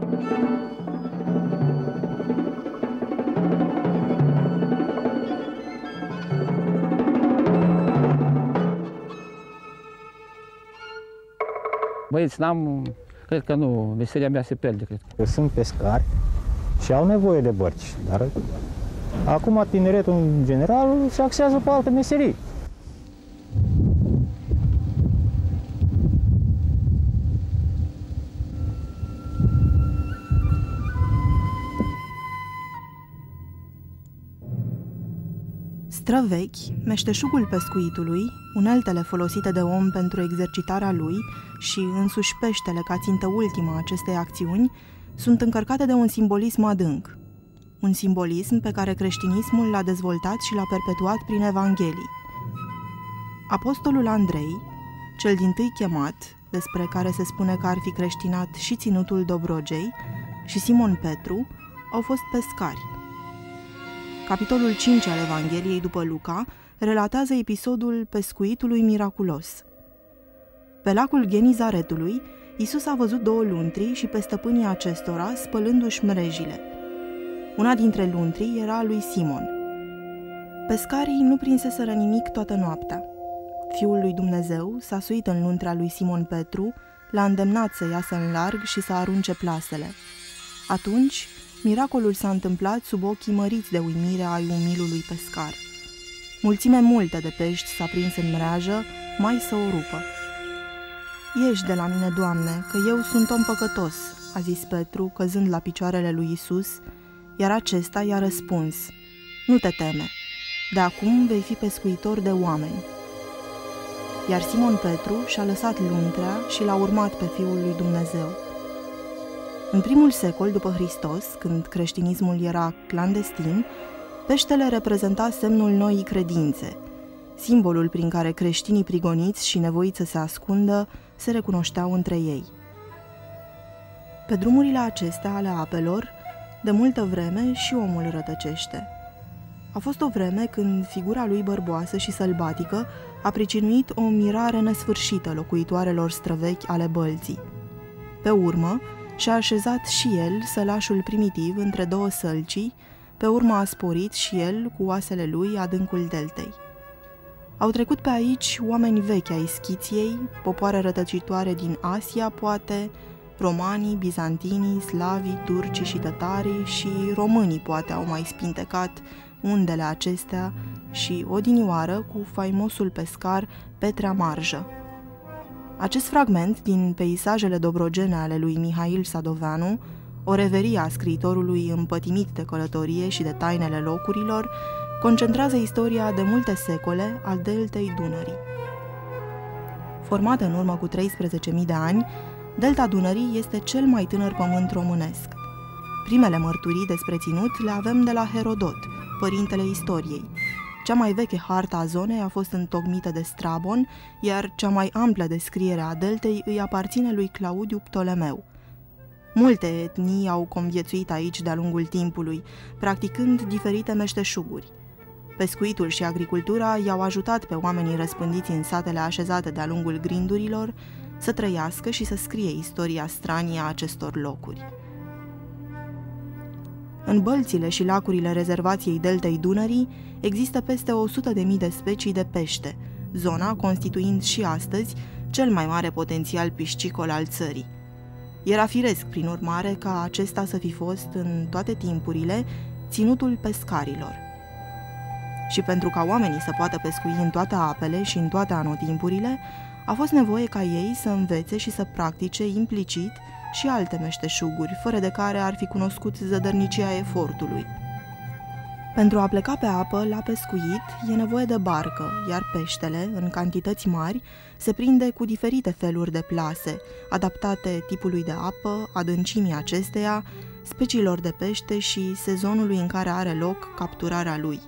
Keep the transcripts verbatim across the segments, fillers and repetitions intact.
Băieți, n-am, cred că nu, meseria mea se pierde, cred. Sunt pescari și au nevoie de bărci, dar acum tineretul în general se axează pe alte meserii. Străvechi, meșteșugul pescuitului, uneltele folosite de om pentru exercitarea lui și însuși peștele ca țintă ultimă a acestei acțiuni, sunt încărcate de un simbolism adânc. Un simbolism pe care creștinismul l-a dezvoltat și l-a perpetuat prin Evanghelii. Apostolul Andrei, cel dintâi chemat, despre care se spune că ar fi creștinat și ținutul Dobrogei, și Simon Petru, au fost pescari. Capitolul cinci al Evangheliei după Luca relatează episodul pescuitului miraculos. Pe lacul Genizaretului, Iisus a văzut două luntri și pe stăpânii acestora spălându-și mrejile. Una dintre luntri era a lui Simon. Pescarii nu prinseseră nimic toată noaptea. Fiul lui Dumnezeu s-a suit în luntrea lui Simon Petru, l-a îndemnat să iasă în larg și să arunce plasele. Atunci, miracolul s-a întâmplat sub ochii măriți de uimire ai umilului pescar. Mulțime multă de pești s-a prins în mreajă, mai să o rupă. Ieși de la mine, Doamne, că eu sunt om păcătos, a zis Petru, căzând la picioarele lui Iisus, iar acesta i-a răspuns, nu te teme, de acum vei fi pescuitor de oameni. Iar Simon Petru și-a lăsat luntrea și l-a urmat pe Fiul lui Dumnezeu. În primul secol după Hristos, când creștinismul era clandestin, peștele reprezenta semnul noii credințe, simbolul prin care creștinii prigoniți și nevoiți să se ascundă se recunoșteau între ei. Pe drumurile acestea ale apelor, de multă vreme și omul rătăcește. A fost o vreme când figura lui bărboasă și sălbatică a pricinuit o mirare nesfârșită locuitoarelor străvechi ale Bălții. Pe urmă, și-a așezat și el sălașul primitiv între două sălcii, pe urmă a sporit și el cu oasele lui adâncul deltei. Au trecut pe aici oameni vechi ai Schiției, popoare rătăcitoare din Asia, poate, romanii, bizantinii, slavii, turcii și tătarii și românii poate au mai spintecat undele acestea și odinioară cu faimosul pescar Petrea Marjă. Acest fragment din peisajele dobrogene ale lui Mihail Sadoveanu, o reverie a scriitorului împătimit de călătorie și de tainele locurilor, concentrează istoria de multe secole al deltei Dunării. Formată în urmă cu treisprezece mii de ani, delta Dunării este cel mai tânăr pământ românesc. Primele mărturii despre ținut le avem de la Herodot, părintele istoriei. Cea mai veche hartă a zonei a fost întocmită de Strabon, iar cea mai amplă descriere a deltei îi aparține lui Claudiu Ptolemeu. Multe etnii au conviețuit aici de-a lungul timpului, practicând diferite meșteșuguri. Pescuitul și agricultura i-au ajutat pe oamenii răspândiți în satele așezate de-a lungul grindurilor să trăiască și să scrie istoria stranie a acestor locuri. În bălțile și lacurile rezervației deltei Dunării există peste o sută de mii de specii de pește, zona constituind și astăzi cel mai mare potențial piscicol al țării. Era firesc, prin urmare, ca acesta să fi fost, în toate timpurile, ținutul pescarilor. Și pentru ca oamenii să poată pescui în toate apele și în toate anotimpurile, a fost nevoie ca ei să învețe și să practice implicit și alte meșteșuguri, fără de care ar fi cunoscut zădărnicia efortului. Pentru a pleca pe apă, la pescuit, e nevoie de barcă, iar peștele, în cantități mari, se prinde cu diferite feluri de plase, adaptate tipului de apă, adâncimii acesteia, speciilor de pește și sezonului în care are loc capturarea lui.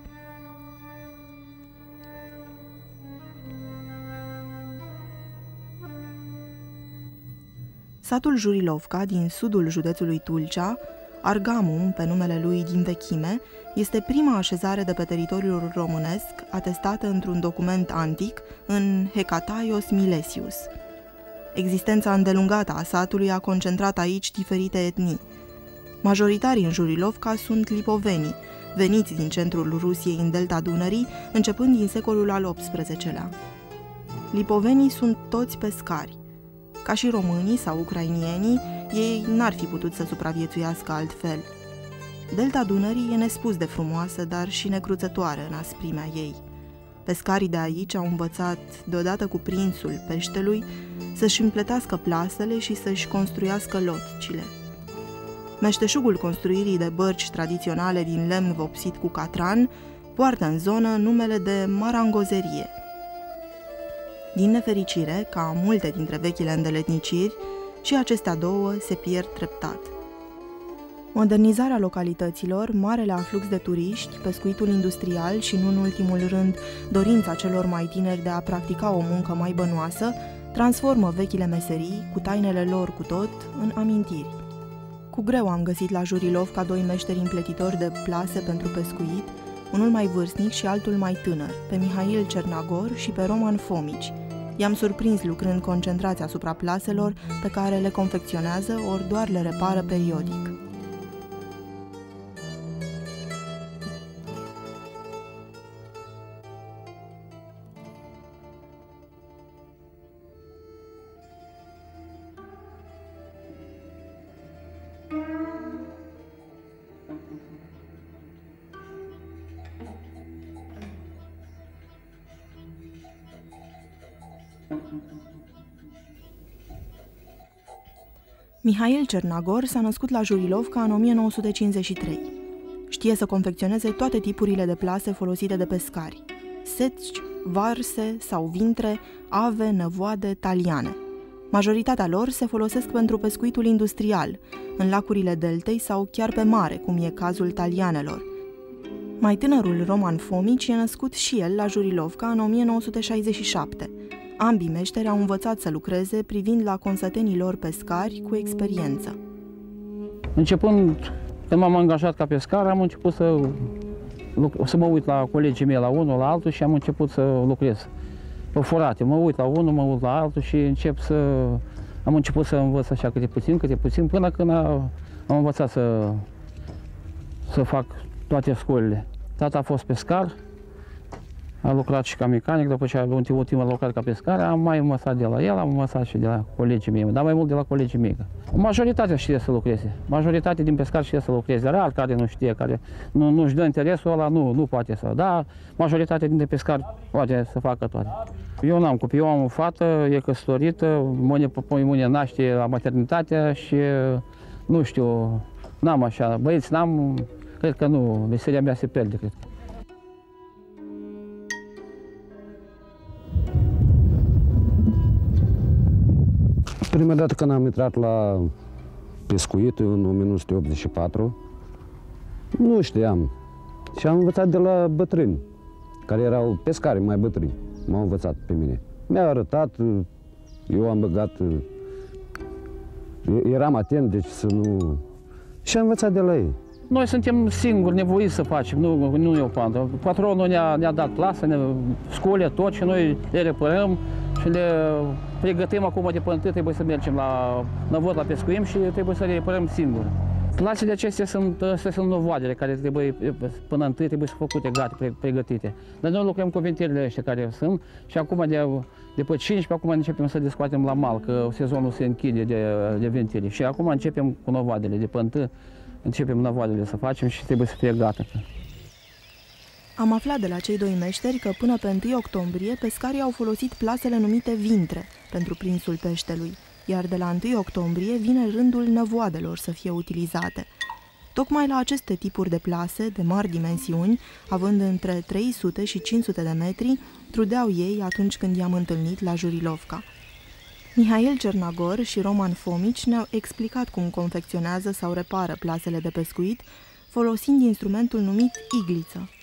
Satul Jurilovca, din sudul județului Tulcea, Argamum, pe numele lui din vechime, este prima așezare de pe teritoriul românesc atestată într-un document antic în Hecataios Milesius. Existența îndelungată a satului a concentrat aici diferite etnii. Majoritarii în Jurilovca sunt lipovenii, veniți din centrul Rusiei în delta Dunării, începând din secolul al optsprezecelea. Lipovenii sunt toți pescari. Ca și românii sau ucrainienii, ei n-ar fi putut să supraviețuiască altfel. Delta Dunării e nespus de frumoasă, dar și necruțătoare în asprimea ei. Pescarii de aici au învățat, deodată cu prinsul peștelui, să-și împletească plasele și să-și construiască lotcile. Meșteșugul construirii de bărci tradiționale din lemn vopsit cu catran poartă în zonă numele de marangozerie. Din nefericire, ca multe dintre vechile îndeletniciri, și acestea două se pierd treptat. Modernizarea localităților, marele aflux de turiști, pescuitul industrial și, nu în ultimul rând, dorința celor mai tineri de a practica o muncă mai bănoasă, transformă vechile meserii, cu tainele lor cu tot, în amintiri. Cu greu am găsit la Jurilovca doi meșteri împletitori de plase pentru pescuit, unul mai vârstnic și altul mai tânăr, pe Mihail Cernagor și pe Roman Fomici. I-am surprins lucrând concentrați asupra plaselor pe care le confecționează ori doar le repară periodic. Mihail Cernagor s-a născut la Jurilovca în o mie nouă sute cincizeci și trei. Știe să confecționeze toate tipurile de plase folosite de pescari: setci, varse sau vintre, ave, năvoade, taliane. Majoritatea lor se folosesc pentru pescuitul industrial, în lacurile deltei sau chiar pe mare, cum e cazul talianelor. Mai tânărul Roman Fomici e născut și el la Jurilovca în o mie nouă sute șaizeci și șapte. Ambii meșteri au învățat să lucreze privind la consătenii lor pescari cu experiență. Începând, când m-am angajat ca pescar, am început să, să mă uit la colegii mei, la unul, la altul, și am început să lucrez pe furate. Mă uit la unul, mă uit la altul și încep să... Am început să învăț așa câte puțin, câte puțin, până când am învățat să, să fac toate școlile. Tata a fost pescar, a lucrat și ca mecanic, după ce a ultimul lucrat ca pescar, am mai învățat de la el, am învățat și de la colegii mei, dar mai mult de la colegii mei. Majoritatea știe să lucreze, majoritatea din pescari știe să lucreze, rar care nu știe, care nu, nu-și dă interesul ăla, nu, nu poate să, dar majoritatea dintre pescari poate să facă toate. Eu n-am copii, eu am o fată, e căsătorită, mâine, mâine naște la maternitate și nu știu, n-am așa, băieți n-am, cred că nu, meseria mea se pierde, cred. Prima dată când am intrat la pescuit în o mie nouă sute optzeci și patru, nu știam și am învățat de la bătrâni, care erau pescari mai bătrâni, m-au învățat pe mine. Mi-au arătat, eu am băgat, eram atent, deci să nu... și am învățat de la ei. Noi suntem singuri nevoiți să facem, nu, nu e o pandă. Patronul ne-a ne dat clasă, ne scole tot și noi le reparăm și le pregătim acum de până întâi, trebuie să mergem la năvod, la pescuim și trebuie să le reparăm singuri. Clasele acestea sunt, astea sunt novoadele care trebuie, până întâi trebuie să făcute gata, pregătite. Dar noi lucrăm cu ventilele ăștia care sunt și acum de, după cincisprezece, acum începem să descoatem la mal, că sezonul se închide de, de ventile. Și acum începem cu novoadele, de până întâi începem năvoadele să facem și trebuie să fie gata. Am aflat de la cei doi meșteri că până pe întâi octombrie pescarii au folosit plasele numite vintre pentru prinsul peștelui, iar de la întâi octombrie vine rândul năvoadelor să fie utilizate. Tocmai la aceste tipuri de plase, de mari dimensiuni, având între trei sute și cinci sute de metri, trudeau ei atunci când i-am întâlnit la Jurilovca. Mihail Cernagor și Roman Fomici ne-au explicat cum confecționează sau repară plasele de pescuit, folosind instrumentul numit igliță.